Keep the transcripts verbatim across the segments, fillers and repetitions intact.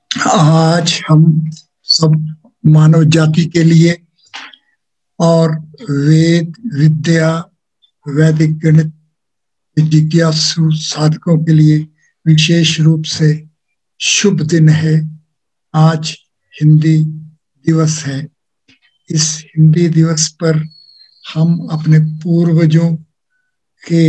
आज हम सब मानव जाति के लिए और वेद विद्या वैदिक गणित जिज्ञासु साधकों के लिए विशेष रूप से शुभ दिन है। आज हिंदी दिवस है। इस हिंदी दिवस पर हम अपने पूर्वजों के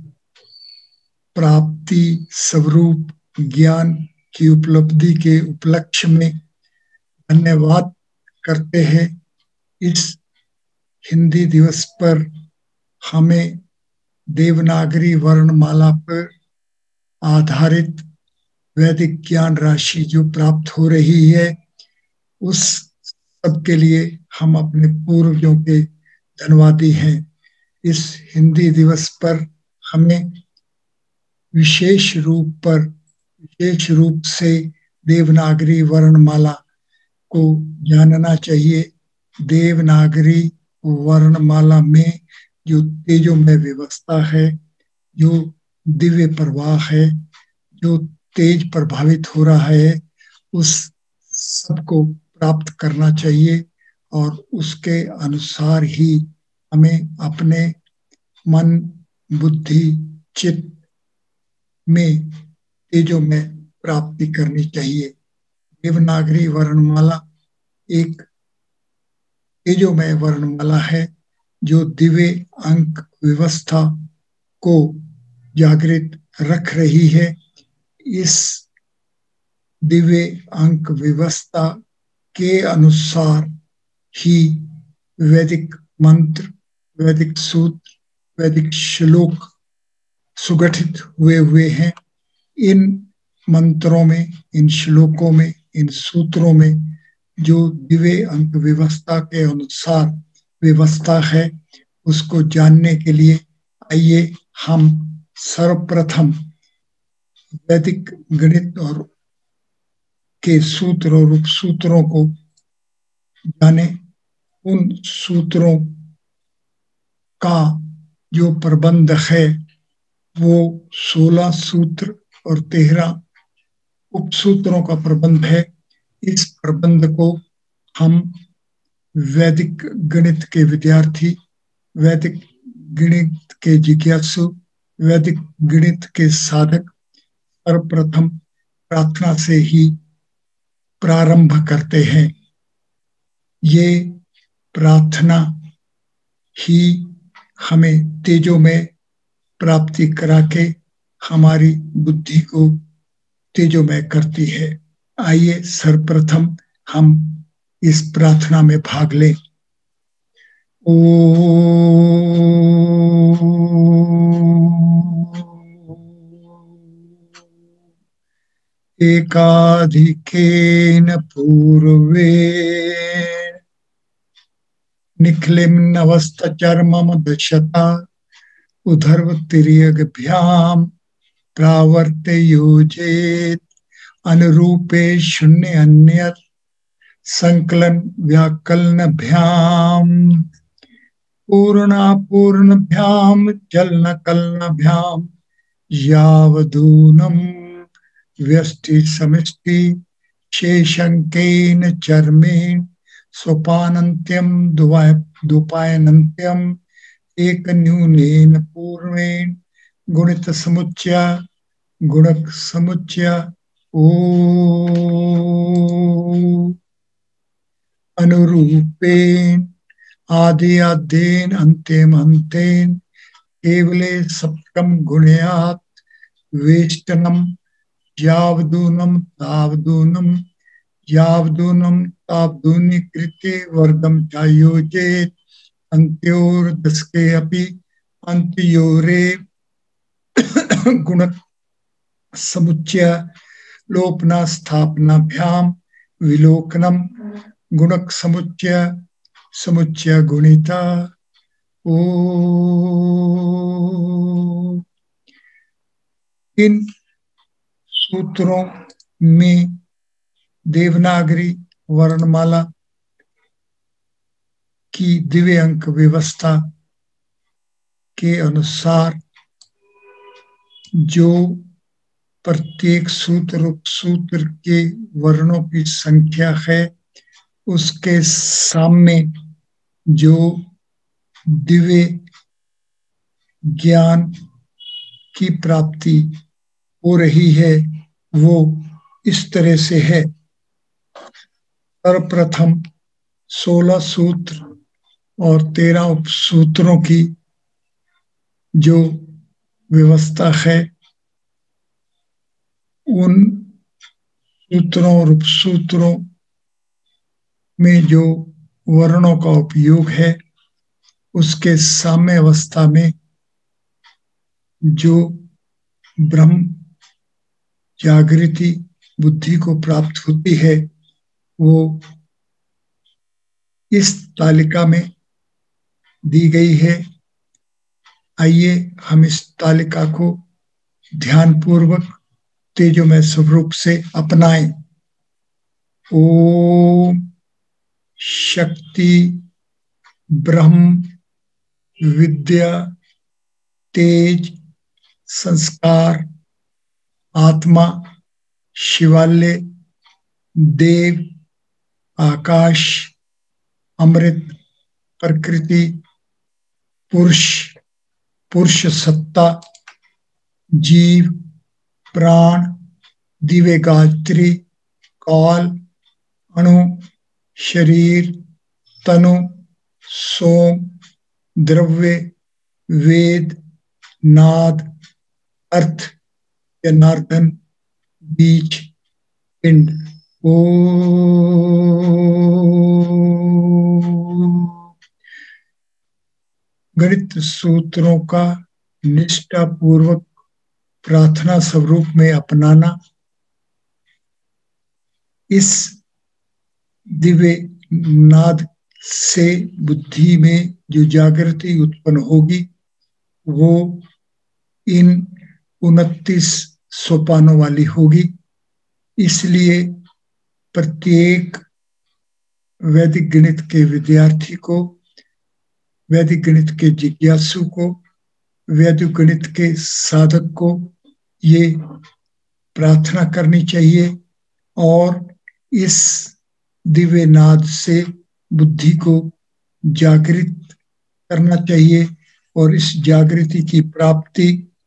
प्राप्ति स्वरूप ज्ञान की उपलब्धि के उपलक्ष्य में धन्यवाद करते हैं। इस हिंदी दिवस पर हमें देवनागरी वर्णमाला पर आधारित वैदिक ज्ञान राशि जो प्राप्त हो रही है, उस सब के लिए हम अपने पूर्वजों के धन्यवादी हैं। इस हिंदी दिवस पर हमें विशेष रूप पर विशेष रूप से देवनागरी वर्णमाला को जानना चाहिए। देवनागरी वर्णमाला में जो तेजोमय व्यवस्था है, जो दिव्य प्रवाह है, जो तेज प्रभावित हो रहा है, उस सबको प्राप्त करना चाहिए और उसके अनुसार ही हमें अपने मन, बुद्धि, चित्त में तेजोमय प्राप्ति करनी चाहिए। देवनागरी वर्णमाला एक तेजोमय वर्णमाला है जो दिव्य अंक व्यवस्था को जागृत रख रही है। इस दिव्य अंक व्यवस्था के अनुसार ही वैदिक मंत्र, वैदिक सूत्र, वैदिक श्लोक सुगठित हुए हुए हैं। इन मंत्रों में, इन श्लोकों में, इन सूत्रों में जो दिव्य अंक व्यवस्था के अनुसार व्यवस्था है, उसको जानने के लिए आइए हम सर्वप्रथम वैदिक गणित और के सूत्र और उपसूत्रों को जाने। उन सूत्रों का जो प्रबंध है वो सोलह सूत्र और तेरह उपसूत्रों का प्रबंध है। इस प्रबंध को हम वैदिक गणित के विद्यार्थी, वैदिक गणित के जिज्ञासु, वैदिक गणित के साधक सर्वप्रथम प्रार्थना से ही प्रारंभ करते हैं। ये प्रार्थना ही हमें तेजोमय प्राप्ति करा के हमारी बुद्धि को तेजोमय करती है। आइए सर्वप्रथम हम इस प्रार्थना में भाग लें। ओ एकाधिकेन पूर्वे निखिलिम्नवस्थचर्मम दशता उधर्वतिर्यग्भ्याम प्रावर्तयोजेत अनुरूपे शून्य अन्यत संकलन व्याकलनभ्याम पूर्णापूर्णभ्याम चलनकलनभ्याम यावदूनम व्यष्टि समष्टि शेषंकेन चर्मेण सोपानन्त्यम दुपायनन्त्यम एक न्यूनेन पूर्वेण गुणित समुच्चय गुणक समुच्चय ओ अनुरूपेण आदि आद्येन अन्त्येन अन्तेन केवले सप्तम गुणयात वेष्टनम यावदूनम तावदूनम यावदूनम तावदूनि कृते वर्गम चायोजेत अन्त्योर्दशके अपि अन्त्योरे गुणक समुच्चय लोपना स्थापनाभ्याम विलोकनम गुणक समुच्चय समुच्चय गुणिता ओ। इन सूत्रों में देवनागरी वर्णमाला की दिव्य अंक व्यवस्था के अनुसार जो प्रत्येक सूत्र उपसूत्र के वर्णों की संख्या है, उसके सामने जो दिव्य ज्ञान की प्राप्ति हो रही है वो इस तरह से है। सर्वप्रथम सोलह सूत्र और तेरह उपसूत्रों की जो व्यवस्था है, उन सूत्रों और उपसूत्रों में जो वर्णों का उपयोग है, उसके साम्य अवस्था में जो ब्रह्म जागृति बुद्धि को प्राप्त होती है वो इस तालिका में दी गई है। आइए हम इस तालिका को ध्यानपूर्वक तेजोमय स्वरूप से अपनाएं। ओम शक्ति ब्रह्म विद्या तेज संस्कार आत्मा शिवालय देव आकाश अमृत प्रकृति पुरुष पुरुष सत्ता जीव प्राण दिव्य गायत्री काल अणु शरीर तनु सोम द्रव्य वेद नाद अर्थ जनार्दन बीज पिंड। गणित सूत्रों का निष्ठा पूर्वक प्रार्थना स्वरूप में अपनाना इस दिव्य नाद से बुद्धि में जो जागृति उत्पन्न होगी वो इन उनतीस सोपानों वाली होगी। इसलिए प्रत्येक वैदिक गणित के विद्यार्थी को, वैदिक गणित के जिज्ञासु को, वैदिक गणित के साधक को ये प्रार्थना करनी चाहिए और इस दिव्य नाद से बुद्धि को जागृत करना चाहिए और इस जागृति की प्राप्ति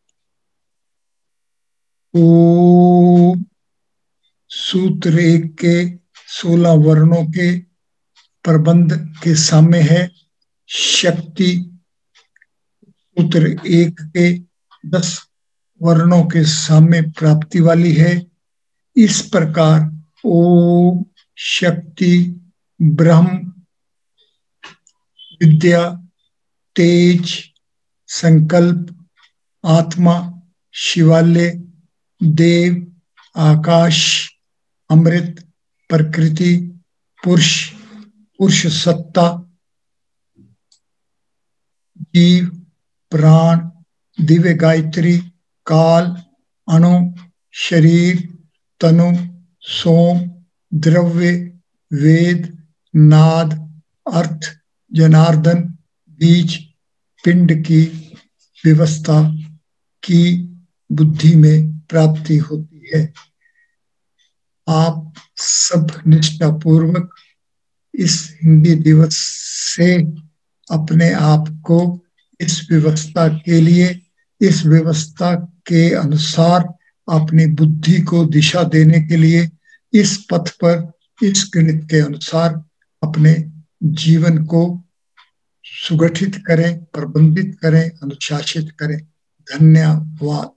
ओम सूत्र एक के सोलह वर्णों के प्रबंध के सामने है। शक्ति सूत्र एक के दस वर्णों के सामने प्राप्ति वाली है। इस प्रकार ओम शक्ति ब्रह्म विद्या तेज संकल्प आत्मा शिवालय देव आकाश अमृत प्रकृति पुरुष पुरुष सत्ता जीव प्राण दिव्य गायत्री काल अणु शरीर तनु सोम द्रव्य वेद नाद अर्थ जनार्दन बीज पिंड की व्यवस्था की बुद्धि में प्राप्ति होती है। आप सब निष्ठा पूर्वक इस हिंदी दिवस से अपने आप को इस व्यवस्था के लिए, इस व्यवस्था के अनुसार अपनी बुद्धि को दिशा देने के लिए इस पथ पर, इस गणित के अनुसार अपने जीवन को सुगठित करें, प्रबंधित करें, अनुशासित करें। धन्यवाद।